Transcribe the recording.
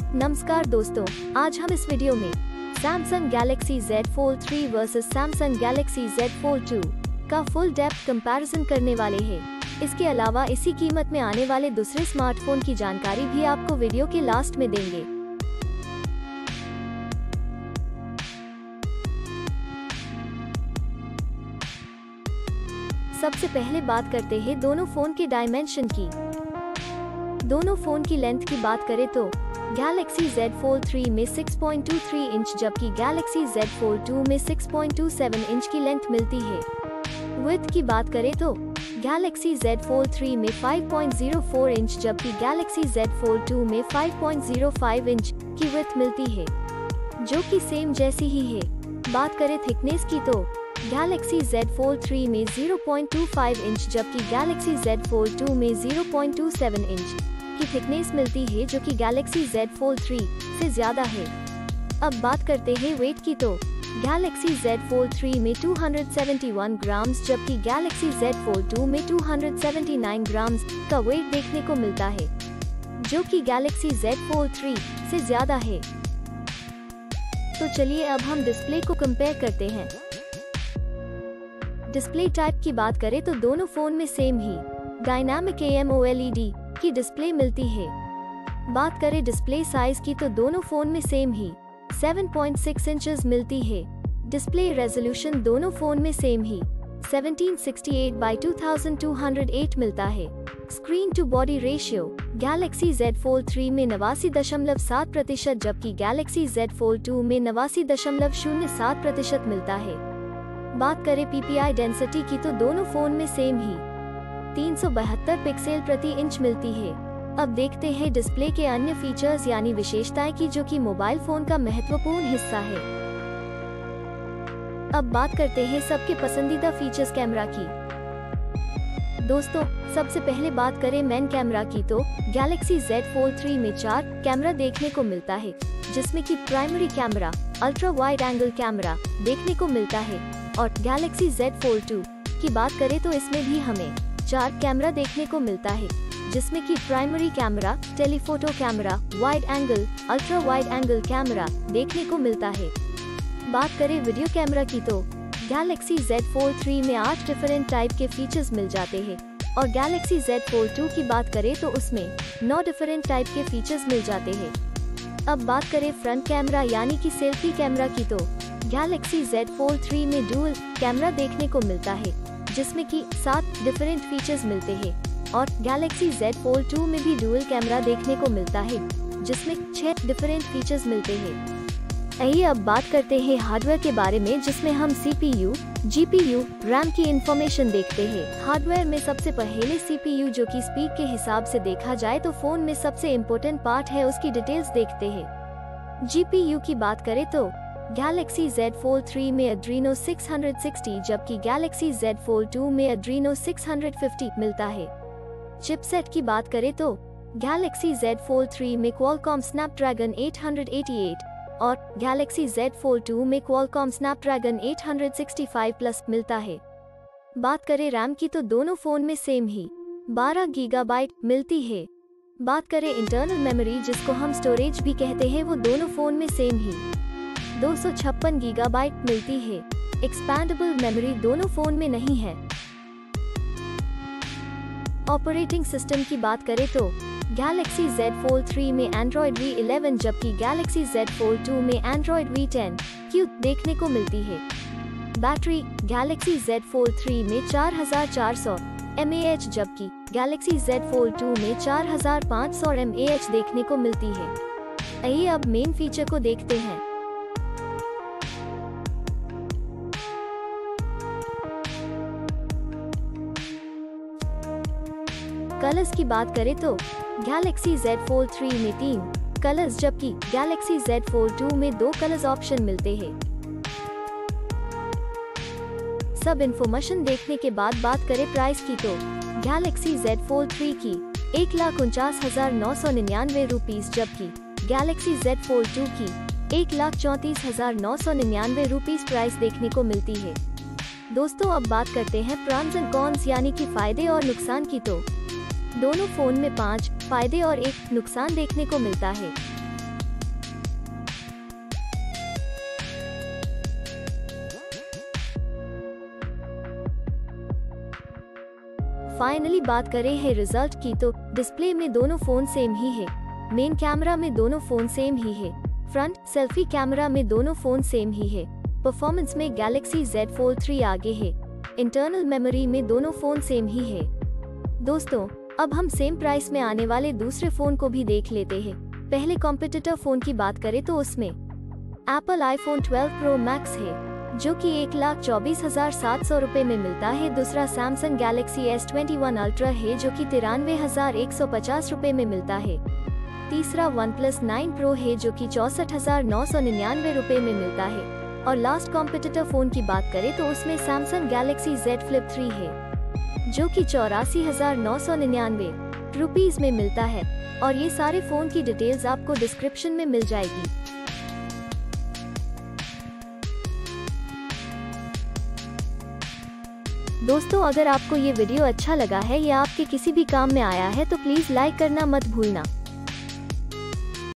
नमस्कार दोस्तों, आज हम इस वीडियो में Samsung Galaxy Z Fold 3 versus Samsung Galaxy Z Fold 2 का फुल डेप्थ कंपैरिजन करने वाले हैं। इसके अलावा इसी कीमत में आने वाले दूसरे स्मार्टफोन की जानकारी भी आपको वीडियो के लास्ट में देंगे। सबसे पहले बात करते हैं दोनों फोन के डायमेंशन की। दोनों फोन की लेंथ की बात करें तो Galaxy Z Fold 3 में 6.23 इंच जबकि Galaxy Z Fold 2 में 6.27 इंच की लेंथ मिलती है। विड्थ की बात करें तो Galaxy Z Fold 3 में 5.04 इंच जबकि Galaxy Z Fold 2 में 5.05 इंच की विड्थ मिलती है, जो कि सेम जैसी ही है। बात करें थिकनेस की तो Galaxy Z Fold 3 में 0.25 इंच जबकि Galaxy Z Fold 2 में 0.27 इंच की थिकनेस मिलती है, जो कि Galaxy Z Fold 3 से ज्यादा है। अब बात करते हैं वेट की तो Galaxy Z Fold 3 में 271 ग्राम्स जबकि Galaxy Z Fold 2 में 279 ग्राम्स का वेट देखने को मिलता है, जो कि Galaxy Z Fold 3 से ज्यादा है। तो चलिए अब हम डिस्प्ले को कंपेयर करते हैं। डिस्प्ले टाइप की बात करें तो दोनों फोन में सेम ही डायनामिक AMOLED की डिस्प्ले मिलती है। बात करें डिस्प्ले साइज की तो दोनों फोन में सेम ही 7.6 इंचेस मिलती है। डिस्प्ले रेजोल्यूशन दोनों फोन में सेम ही 1768 by 2208 मिलता है। Screen to body ratio Galaxy Z Fold 3 में 89.7% जबकि Galaxy Z Fold 2 में 89.07% मिलता है। बात करें PPI डेंसिटी की तो दोनों फोन में सेम ही 372 पिक्सल प्रति इंच मिलती है। अब देखते हैं डिस्प्ले के अन्य फीचर्स यानी विशेषताएं की, जो कि मोबाइल फोन का महत्वपूर्ण हिस्सा है। अब बात करते हैं सबके पसंदीदा फीचर्स कैमरा की। दोस्तों, सबसे पहले बात करें मेन कैमरा की तो Galaxy Z Fold 3 में 4 कैमरा देखने को मिलता है, जिसमें कि primary camera, ultra wide angle camera देखने को मिलता है। और Galaxy Z Fold 2 की बात करें तो इसमें भी हमें 4 कैमरा देखने को मिलता है, जिसमें कि primary camera, telephoto camera, wide angle, ultra wide angle camera देखने को मिलता है। बात करें वीडियो कैमरा की तो Galaxy Z Fold 3 में 8 डिफरेंट टाइप के फीचर्स मिल जाते हैं और Galaxy Z Fold 2 की बात करें तो उसमें 9 डिफरेंट टाइप के फीचर्स मिल जाते हैं। अब बात करें फ्रंट कैमरा यानी कि सेल्फी कैमरा की तो Galaxy Z Fold 3 में डुअल कैमरा देखने को मिलता है, जिसमें कि 7 डिफरेंट फीचर्स मिलते हैं। और Galaxy Z Fold 2 में भी डुअल कैमरा देखने को मिलता है, जिसमें 6 डिफरेंट फीचर्स मिलते हैं। आइए अब बात करते हैं हार्डवेयर के बारे में, जिसमें हम CPU, GPU, RAM की इंफॉर्मेशन देखते हैं। हार्डवेयर में सबसे पहले CPU, जो कि स्पीड के हिसाब से देखा जाए तो फोन में सबसे इम्पोर्टेंट पार्ट है, उसकी डिटेल्स देखते हैं। GPU की बात करें तो Galaxy Z Fold 3 में Adreno 660 जबकि Galaxy Z Fold 2 में Adreno 650 मिलता है। चिपसेट की बात करें तो Galaxy Z Fold 3 में Qualcomm Snapdragon 888 और Galaxy Z Fold 2 में Qualcomm Snapdragon 865 Plus मिलता है। बात करें RAM की तो दोनों फोन में सेम ही 12 गीगाबाइट मिलती है। बात करें इंटरनल मेमोरी, जिसको हम स्टोरेज भी कहते हैं, वो दोनों फोन में सेम ही 256 गीगाबाइट मिलती है। एक्सपैंडेबल मेमोरी दोनों फोन में नहीं है। ऑपरेटिंग सिस्टम की बात करें तो Galaxy Z Fold 3 में Android V11 जबकि Galaxy Z Fold 2 में Android V10 की देखने को मिलती है। बैटरी Galaxy Z Fold 3 में 4400 mAh जबकि Galaxy Z Fold 2 में 4500 mAh देखने को मिलती है। आइए अब मेन फीचर को देखते हैं। कलर्स की बात करें तो Galaxy Z Fold 3 में 3 कलर्स जबकि Galaxy Z Fold 2 में 2 कलर्स ऑप्शन मिलते हैं। सब इन्फॉर्मेशन देखने के बाद बात करें प्राइस की तो Galaxy Z Fold 3 की 1,49,999 रुपीस जबकि Galaxy Z Fold 2 की 1,34,999 रुपीस प्राइस देखने को मिलती है। दोस्तों, अब बात करते हैं प्रॉन्स एंड कॉन्स यानी कि फायदे और नुकसान की तो दोनों फोन में 5 फायदे और 1 नुकसान देखने को मिलता है। फाइनली बात करें है रिजल्ट की तो डिस्प्ले में दोनों फोन सेम ही है। मेन कैमरा में दोनों फोन सेम ही है। फ्रंट सेल्फी कैमरा में दोनों फोन सेम ही है। परफॉर्मेंस में गैलेक्सी Z Fold 3 आगे है। इंटरनल मेमोरी में दोनों फोन सेम ही है। दोस्तों, अब हम सेम प्राइस में आने वाले दूसरे फोन को भी देख लेते हैं। पहले कॉम्पिटिटर फोन की बात करें तो उसमें एप्पल iPhone 12 Pro Max है, जो कि 1,24,700 रुपए में मिलता है। दूसरा सैमसंग गैलेक्सी S21 Ultra है, जो कि 93,150 रुपए में मिलता है। तीसरा OnePlus 9 Pro है, जो कि 64,999 रुपए में मिलता है। और लास्ट कॉम्पिटिटर फोन की बात करें तो उसमें सैमसंग गैलेक्सी Z Flip 3 है, जो कि 84,999 रुपीज में मिलता है। और ये सारे फोन की डिटेल्स आपको डिस्क्रिप्शन में मिल जाएगी। दोस्तों, अगर आपको ये वीडियो अच्छा लगा है या आपके किसी भी काम में आया है तो प्लीज लाइक करना मत भूलना।